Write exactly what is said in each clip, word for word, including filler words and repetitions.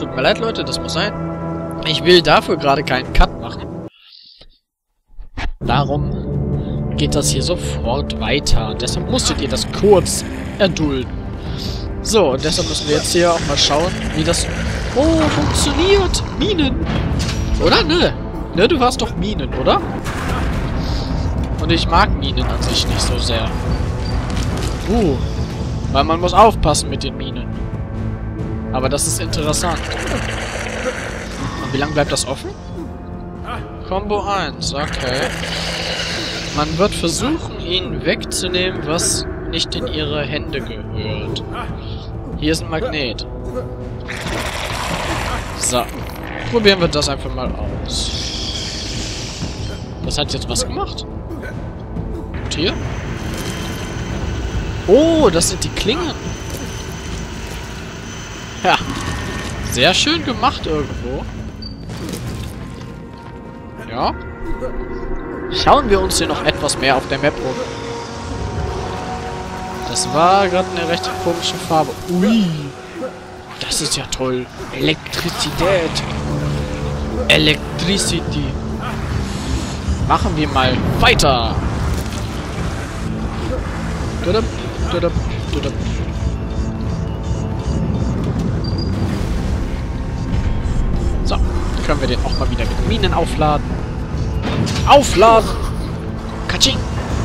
tut mir leid, Leute, das muss sein. Ich will dafür gerade keinen Cut machen. Darum geht das hier sofort weiter. Deshalb musstet ihr das kurz erdulden. So, und deshalb müssen wir jetzt hier auch mal schauen, wie das... Oh, funktioniert! Minen! Oder? Ne? Ne, du warst doch Minen, oder? Und ich mag Minen an sich nicht so sehr. Uh, weil man muss aufpassen mit den Minen. Aber das ist interessant. Und wie lange bleibt das offen? Combo eins, okay. Man wird versuchen, ihn wegzunehmen, was nicht in ihre Hände gehört. Hier ist ein Magnet. So. Probieren wir das einfach mal aus. Das hat jetzt was gemacht. Und hier? Oh, das sind die Klingen. Ja. Sehr schön gemacht irgendwo. Ja. Schauen wir uns hier noch etwas mehr auf der Map um. Das war gerade eine recht komische Farbe. Ui. Das ist ja toll. Elektrizität. Electricity. Machen wir mal weiter. Dudup, dudup, dudup. So, können wir den auch mal wieder mit Minen aufladen. Aufladen! Katsching!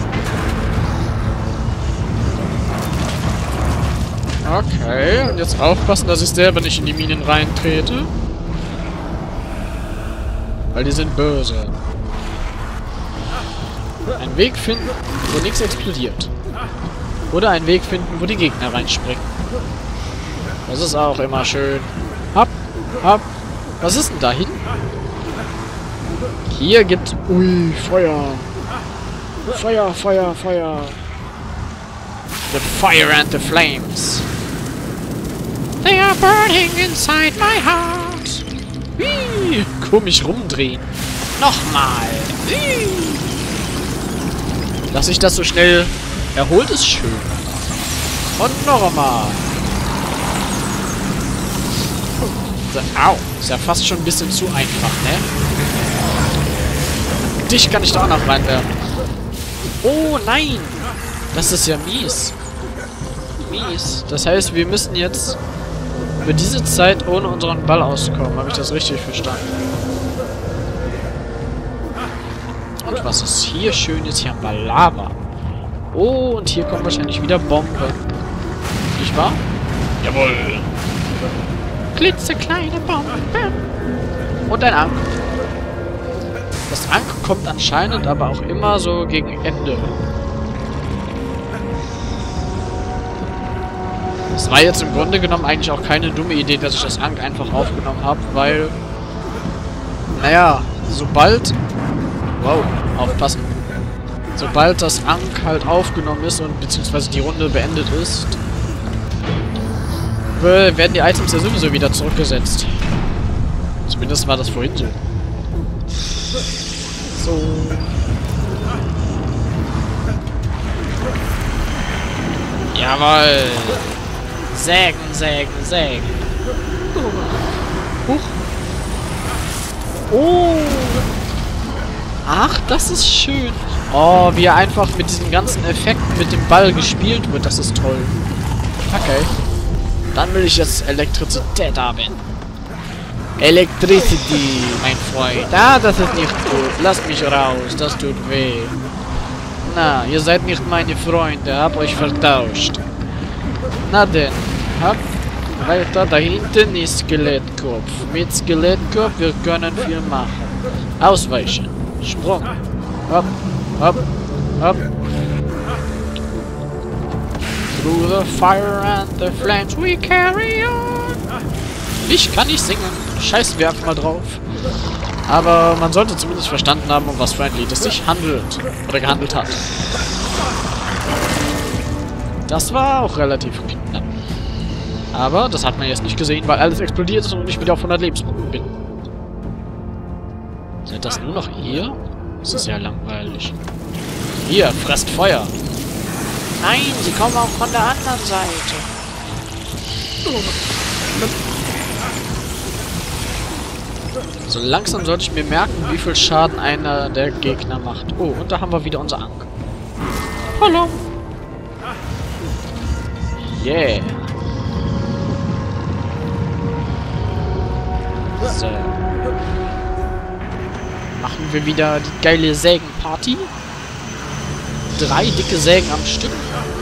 Okay, und jetzt aufpassen, dass ich selber nicht in die Minen reintrete. Weil die sind böse. Einen Weg finden, wo nichts explodiert. Oder einen Weg finden, wo die Gegner reinspringen. Das ist auch immer schön. Hopp, hopp. Was ist denn da hinten? Hier gibt... Ui, Feuer. Feuer, Feuer, Feuer. The fire and the flames. They are burning inside my heart. Ui, komisch rumdrehen. Nochmal. Ui. Dass sich das so schnell erholt, ist schön. Und noch einmal. So, au. Ist ja fast schon ein bisschen zu einfach, ne? Dich kann ich da auch noch reinwerfen. Oh, nein. Das ist ja mies. Mies. Das heißt, wir müssen jetzt über diese Zeit ohne unseren Ball auskommen. Habe ich das richtig verstanden? Und was ist hier Schönes? Hier haben wir Lava. Oh, und hier kommen wahrscheinlich wieder Bomben. Nicht wahr? Jawohl. Klitzekleine Bomben. Und ein Anker. Das Anker kommt anscheinend aber auch immer so gegen Ende. Es war jetzt im Grunde genommen eigentlich auch keine dumme Idee, dass ich das Ankh einfach aufgenommen habe, weil... Naja, sobald... Wow, aufpassen. Sobald das Ankh halt aufgenommen ist und beziehungsweise die Runde beendet ist, werden die Items ja sowieso wieder zurückgesetzt. Zumindest war das vorhin so. So. Jawohl. Sägen, sägen, sägen. Huch. Oh. Ach, das ist schön. Oh, wie er einfach mit diesem ganzen Effekt mit dem Ball gespielt wird. Das ist toll. Okay. Dann will ich jetzt Elektrizität haben. Electricity, mein Freund. Ah, das ist nicht gut. Lasst mich raus. Das tut weh. Na, ihr seid nicht meine Freunde. Hab euch vertauscht. Na denn. Hab weiter. Da hinten ist Skelettkopf. Mit Skelettkopf, wir können viel machen. Ausweichen. Sprung. Hopp, hopp, hopp. Through the fire and the flames we carry on. Ich kann nicht singen. Scheißen wir einfach mal drauf. Aber man sollte zumindest verstanden haben, um was für ein Lied es sich handelt. Oder gehandelt hat. Das war auch relativ knapp. Aber das hat man jetzt nicht gesehen, weil alles explodiert ist und ich wieder auf hundert Lebenspunkten bin. Sind das nur noch ihr? Das ist ja langweilig. Hier, fresst Feuer. Nein, sie kommen auch von der anderen Seite. So langsam sollte ich mir merken, wie viel Schaden einer der Gegner macht. Oh, und da haben wir wieder unser Ankh. Hallo. Yeah. So. Machen wir wieder die geile Sägenparty. Drei dicke Sägen am Stück.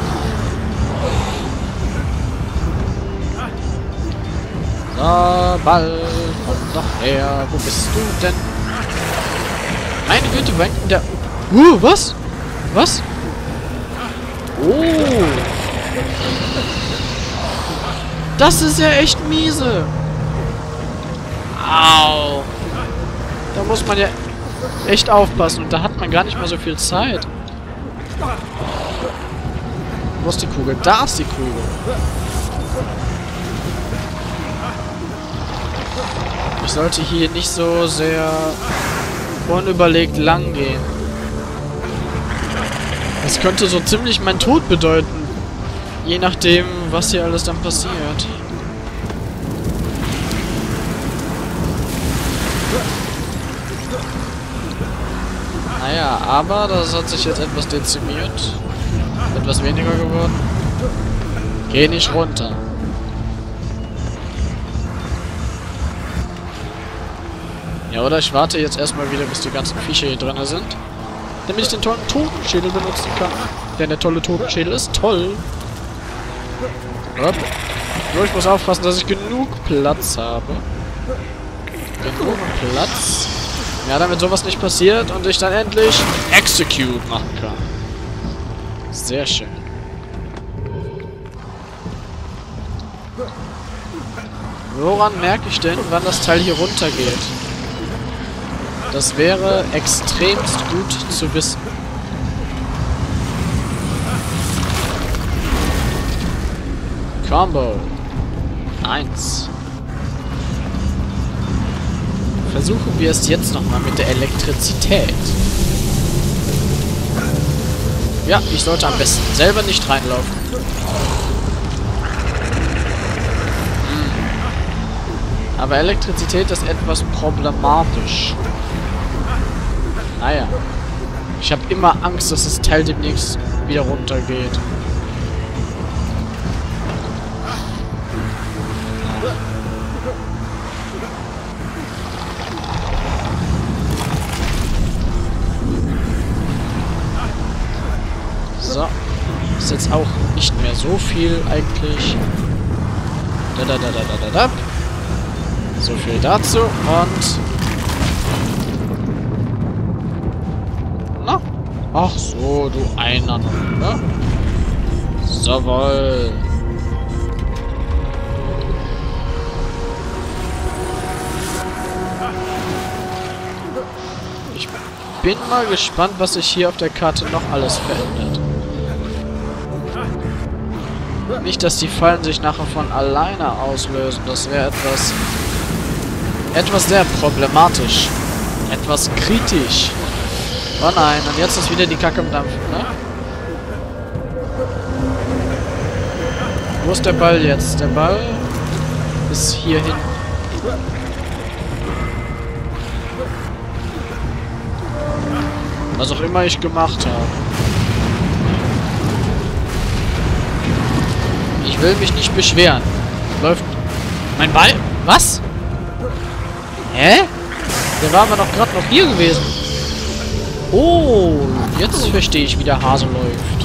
So, Ball, komm doch her. Wo bist du denn? Meine Güte, wo hängt der... Uh, was? Was? Oh. Das ist ja echt miese. Au. Da muss man ja echt aufpassen. Und da hat man gar nicht mehr so viel Zeit. Wo ist die Kugel? Da ist die Kugel. Ich sollte hier nicht so sehr unüberlegt lang gehen. Das könnte so ziemlich mein Tod bedeuten. Je nachdem, was hier alles dann passiert. Naja, aber das hat sich jetzt etwas dezimiert. Etwas weniger geworden. Geh nicht runter. Ja, oder ich warte jetzt erstmal wieder, bis die ganzen Viecher hier drin sind. Damit ich den tollen Totenschädel benutzen kann. Denn der tolle Totenschädel ist toll. Nur ich muss aufpassen, dass ich genug Platz habe. Genug Platz. Ja, damit sowas nicht passiert und ich dann endlich Execute machen kann. Sehr schön. Woran merke ich denn, wann das Teil hier runtergeht? Das wäre extremst gut zu wissen. Combo. Eins. Versuchen wir es jetzt nochmal mit der Elektrizität. Ja, ich sollte am besten selber nicht reinlaufen. Hm. Aber Elektrizität ist etwas problematisch. Naja. Ich habe immer Angst, dass das Teil demnächst wieder runtergeht. So. Ist jetzt auch nicht mehr so viel eigentlich. Da da da da da da da. So viel dazu und... Na? Ach so, du einer noch, ne? Jawohl. Ich bin mal gespannt, was sich hier auf der Karte noch alles verändert. Nicht, dass die Fallen sich nachher von alleine auslösen. Das wäre etwas... etwas sehr problematisch. Etwas kritisch. Oh nein, und jetzt ist wieder die Kacke im Dampfen, ne? Wo ist der Ball jetzt? Der Ball ist hier hinten. Was auch immer ich gemacht habe. Ich will mich nicht beschweren. Läuft... Mein Ball? Was? Hä? Der war aber doch gerade noch hier gewesen. Oh, jetzt verstehe ich, wie der Hase läuft.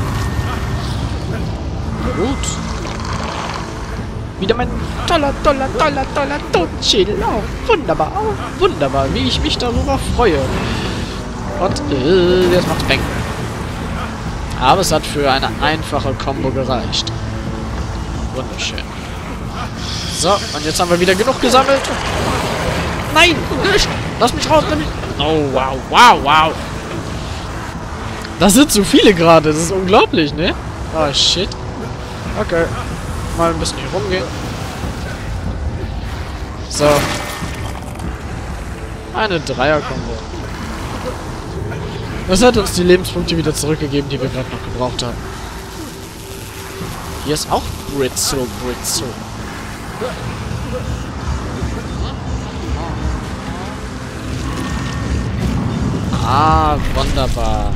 Gut. Wieder mein toller, toller, toller, toller Totenschädel. Oh, wunderbar, oh, wunderbar, wie ich mich darüber freue. Und, äh, jetzt macht's Bang. Aber es hat für eine einfache Combo gereicht. Wunderschön. So, und jetzt haben wir wieder genug gesammelt. Nein, nicht. Lass mich raus. Lass mich... Oh, wow, wow, wow. Das sind zu viele gerade. Das ist unglaublich, ne? Oh, shit. Okay. Mal ein bisschen hier rumgehen. So. Eine Dreier-Kombo. Das hat uns die Lebenspunkte wieder zurückgegeben, die wir gerade noch gebraucht haben. Hier ist auch Britzo, Britzo. Ah, wunderbar.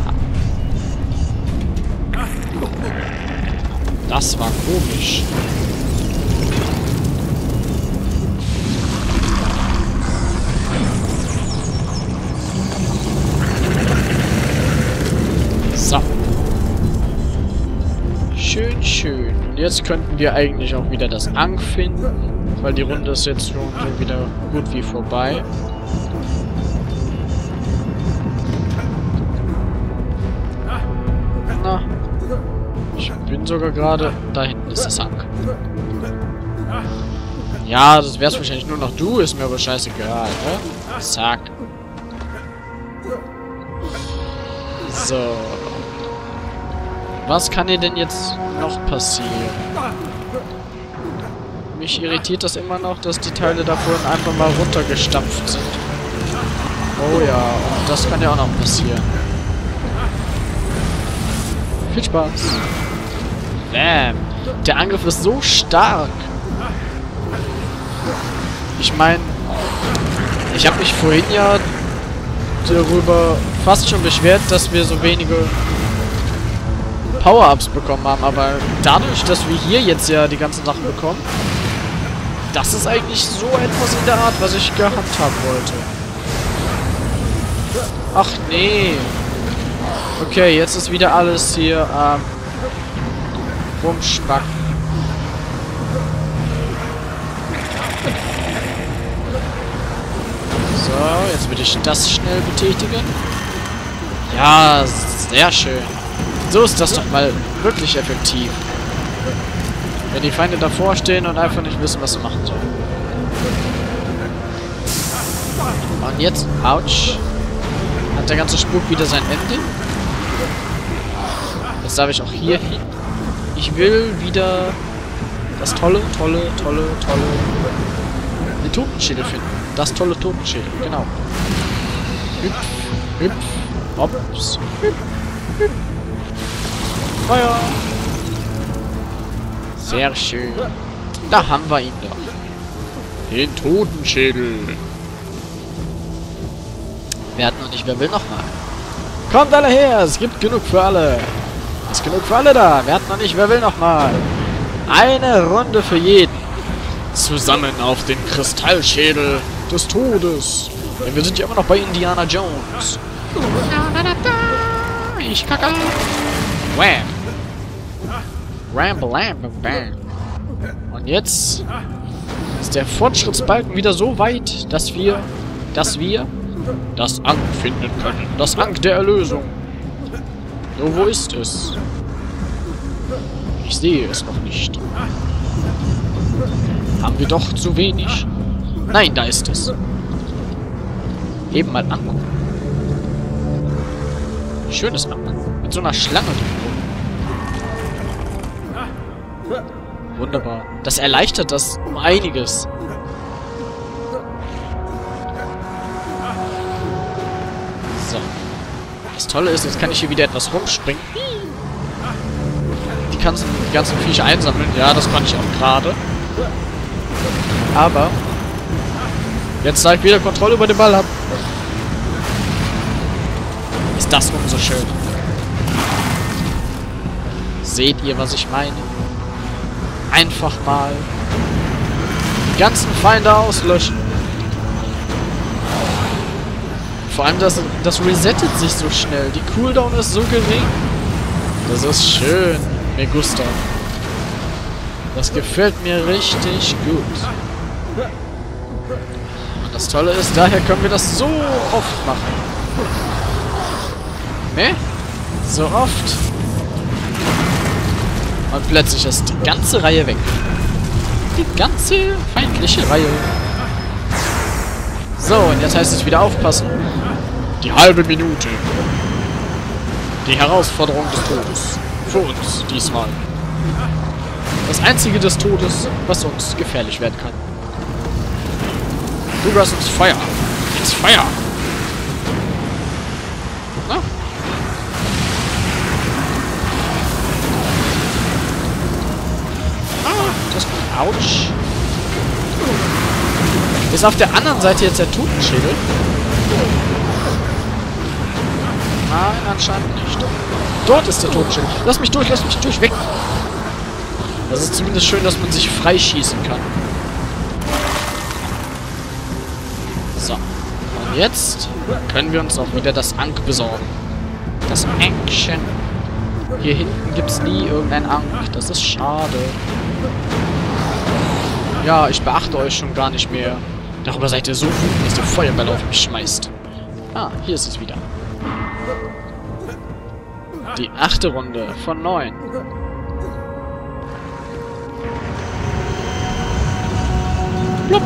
Das war komisch. So. Schön, schön. Und jetzt könnten wir eigentlich auch wieder das Ankh finden, weil die Runde ist jetzt schon so wieder gut wie vorbei. Na, ich bin sogar gerade... Da hinten ist das Ankh. Ja, das wär's wahrscheinlich nur noch du, ist mir aber scheißegal, ne? Zack. So. Was kann dir denn jetzt noch passieren? Mich irritiert das immer noch, dass die Teile davon einfach mal runtergestampft sind. Oh ja, und das kann ja auch noch passieren. Viel Spaß. Bam. Der Angriff ist so stark. Ich meine, ich habe mich vorhin ja darüber fast schon beschwert, dass wir so wenige Power-Ups bekommen haben, aber dadurch, dass wir hier jetzt ja die ganzen Sachen bekommen, das ist eigentlich so etwas in der Art, was ich gehabt haben wollte. Ach nee. Okay, jetzt ist wieder alles hier ähm, rumspacken. So, jetzt will ich das schnell betätigen. Ja, sehr schön. So ist das doch mal wirklich effektiv. Wenn die Feinde davor stehen und einfach nicht wissen, was sie machen sollen. Und jetzt, ouch. Hat der ganze Spuk wieder sein Ende? Jetzt darf ich auch hier hin. Ich will wieder das tolle, tolle, tolle, tolle... den Totenschädel finden. Das tolle Totenschädel, genau. Hüpf, hüpf, hops, hüpf, hüpf. Feuer! Sehr schön. Da haben wir ihn doch. Den Totenschädel. Wer hat noch nicht, wer will noch mal? Kommt alle her, es gibt genug für alle. Es ist genug für alle da. Wer hat noch nicht, wer will noch mal? Eine Runde für jeden. Zusammen auf den Kristallschädel des Todes. Denn wir sind ja immer noch bei Indiana Jones. Ich kacke. Wham. Ramble, ramble, bam. Und jetzt ist der Fortschrittsbalken wieder so weit, dass wir, dass wir das Ankh finden können. Das Ankh der Erlösung. So, wo ist es? Ich sehe es noch nicht. Haben wir doch zu wenig? Nein, da ist es. Eben mal angucken. Schönes Ankh. Mit so einer Schlange drin. Wunderbar. Das erleichtert das um einiges. So. Das Tolle ist, jetzt kann ich hier wieder etwas rumspringen. Die ganzen, die ganzen Viecher einsammeln. Ja, das kann ich auch gerade. Aber jetzt, da ich wieder Kontrolle über den Ball habe, ist das umso schön. Seht ihr, was ich meine? Einfach mal die ganzen Feinde auslöschen. Vor allem, das, das resettet sich so schnell. Die Cooldown ist so gering. Das ist schön. Mir gusta. Das gefällt mir richtig gut. Und das Tolle ist, daher können wir das so oft machen. Ne? So oft. Und plötzlich ist die ganze Reihe weg. Die ganze feindliche Reihe. So, und jetzt heißt es wieder aufpassen. Die halbe Minute. Die Herausforderung des Todes. Für uns diesmal. Das einzige des Todes, was uns gefährlich werden kann. Du hast uns Feuer. Jetzt Feuer. Na? Das ist gut. Autsch. Ist auf der anderen Seite jetzt der Totenschädel? Nein, anscheinend nicht. Dort ist der Totenschild. Lass mich durch, lass mich durch, weg! Das ist zumindest schön, dass man sich freischießen kann. So. Und jetzt können wir uns auch wieder das Ankh besorgen. Das Ankchen. Hier hinten gibt es nie irgendein Ankh. Das ist schade. Ja, ich beachte euch schon gar nicht mehr. Darüber seid ihr so wütend, dass ihr Feuerbälle auf mich schmeißt. Ah, hier ist es wieder. Die achte Runde von neun. Blub.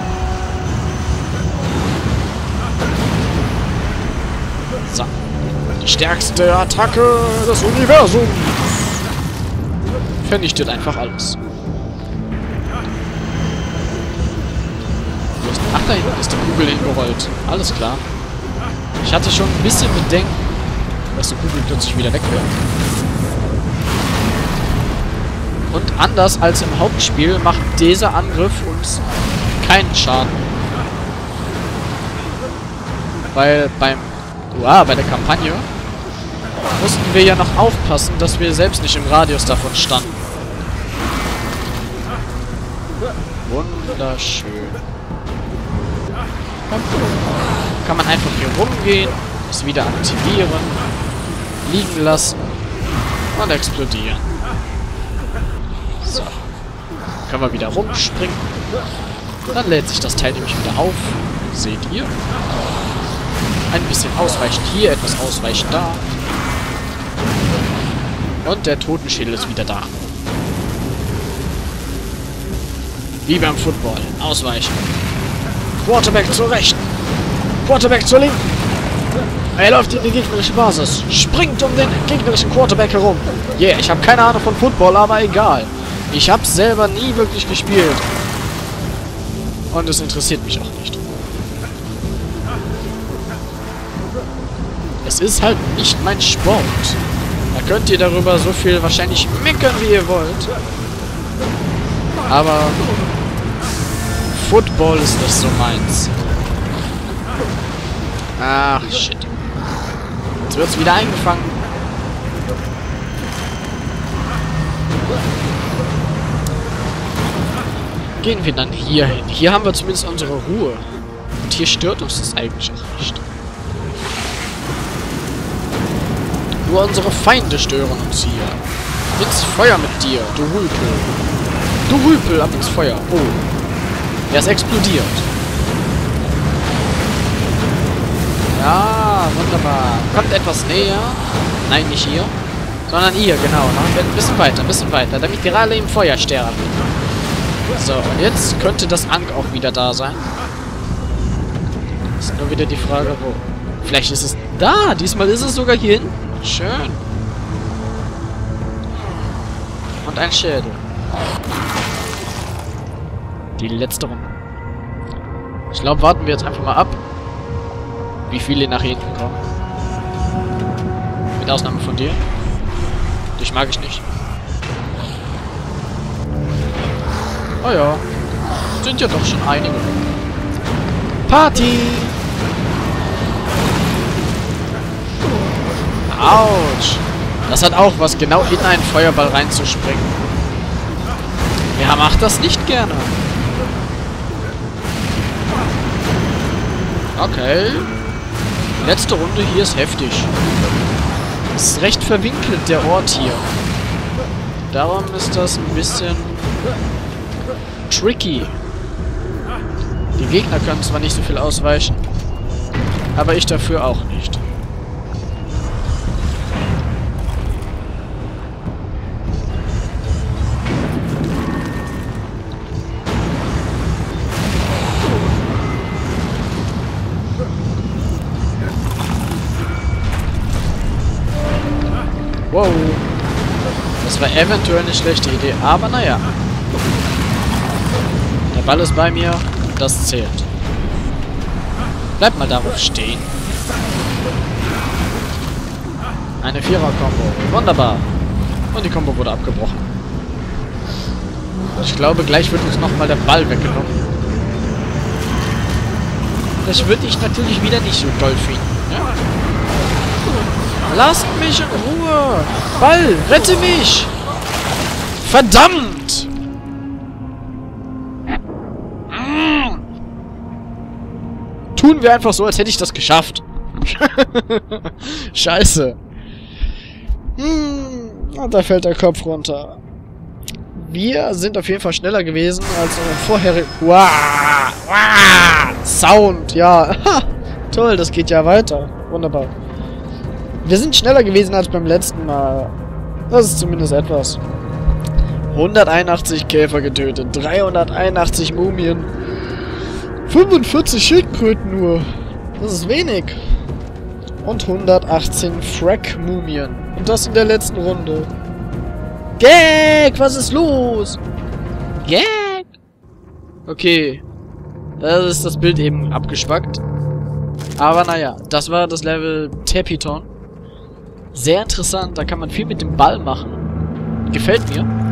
So. Die stärkste Attacke des Universums. Vernichtet einfach alles. Ach, da hinten ist die Kugel hingerollt. Alles klar. Ich hatte schon ein bisschen Bedenken, dass die Kugel plötzlich wieder weg wird. Und anders als im Hauptspiel macht dieser Angriff uns keinen Schaden. Weil beim Uah, bei der Kampagne mussten wir ja noch aufpassen, dass wir selbst nicht im Radius davon standen. Wunderschön. Kann man einfach hier rumgehen, es wieder aktivieren, liegen lassen und explodieren. So. Können wir wieder rumspringen. Dann lädt sich das Teil nämlich wieder auf. Seht ihr? Ein bisschen ausweichen hier, etwas ausweichen da. Und der Totenschädel ist wieder da. Wie beim Football. Ausweichen. Quarterback zur rechten. Quarterback zur linken. Er läuft in die gegnerische Basis. Springt um den gegnerischen Quarterback herum. Yeah, ich habe keine Ahnung von Football, aber egal. Ich habe selber nie wirklich gespielt. Und es interessiert mich auch nicht. Es ist halt nicht mein Sport. Da könnt ihr darüber so viel wahrscheinlich meckern, wie ihr wollt. Aber Football ist nicht so meins. Ach, shit. Jetzt wird's wieder eingefangen. Gehen wir dann hier hin. Hier haben wir zumindest unsere Ruhe. Und hier stört uns das eigentlich auch nicht. Nur unsere Feinde stören uns hier. Ins Feuer mit dir, du Rüpel. Du Rüpel, ab ins Feuer. Oh. Er ist explodiert. Ja, wunderbar. Kommt etwas näher. Nein, nicht hier. Sondern ihr, genau. Noch ein bisschen weiter, ein bisschen weiter. Damit wir alle im Feuer sterben. So, und jetzt könnte das Ankh auch wieder da sein. Ist nur wieder die Frage, wo. Vielleicht ist es da. Diesmal ist es sogar hier hinten. Schön. Und ein Schädel. Die letzte Runde. Ich glaube, warten wir jetzt einfach mal ab, wie viele nach hinten kommen. Mit Ausnahme von dir. Dich mag ich nicht. Oh ja. Sind ja doch schon einige. Party! Autsch! Das hat auch was, genau in einen Feuerball reinzuspringen. Wer macht das nicht gerne? Okay. Die letzte Runde hier ist heftig. Es ist recht verwinkelt, der Ort hier. Darum ist das ein bisschen tricky. Die Gegner können zwar nicht so viel ausweichen, aber ich dafür auch nicht. Wow. Das war eventuell eine schlechte Idee, aber naja. Der Ball ist bei mir, das zählt. Bleib mal darauf stehen. Eine Vierer-Kombo. Wunderbar. Und die Kombo wurde abgebrochen. Ich glaube, gleich wird uns nochmal der Ball weggenommen. Das würde ich natürlich wieder nicht so toll finden. Ja? Lasst mich in Ruhe! Ball, rette mich! Verdammt! Tun wir einfach so, als hätte ich das geschafft. Scheiße. Hm, und da fällt der Kopf runter. Wir sind auf jeden Fall schneller gewesen als vorher. Wow, wow, Sound, ja. Toll, das geht ja weiter. Wunderbar. Wir sind schneller gewesen als beim letzten Mal. Das ist zumindest etwas. hunderteinundachtzig Käfer getötet, dreihunderteinundachtzig Mumien, fünfundvierzig Schildkröten nur. Das ist wenig. Und hundertachtzehn Frack-Mumien. Und das in der letzten Runde. Gag, was ist los? Gag? Okay. Das ist das Bild eben abgeschwackt. Aber naja, das war das Level Tepiton. Sehr interessant, da kann man viel mit dem Ball machen. Gefällt mir.